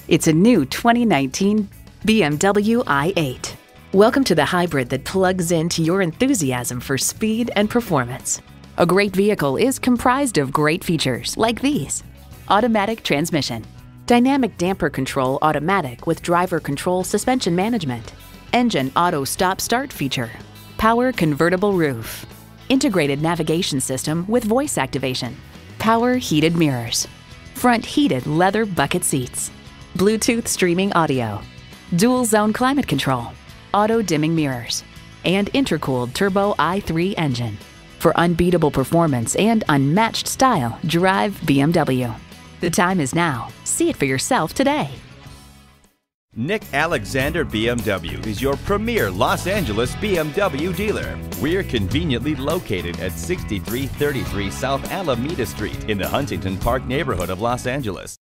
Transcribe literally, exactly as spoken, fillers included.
It's a new twenty nineteen B M W i eight. Welcome to the hybrid that plugs into your enthusiasm for speed and performance. A great vehicle is comprised of great features like these: automatic transmission, dynamic damper control automatic with driver control suspension management, engine auto stop start feature, power convertible roof, integrated navigation system with voice activation, power heated mirrors, front heated leather bucket seats, Bluetooth streaming audio, dual zone climate control, auto dimming mirrors, and intercooled turbo i three engine. For unbeatable performance and unmatched style, drive B M W. The time is now. See it for yourself today. Nick Alexander B M W is your premier Los Angeles B M W dealer. We're conveniently located at sixty-three thirty-three South Alameda Street in the Huntington Park neighborhood of Los Angeles.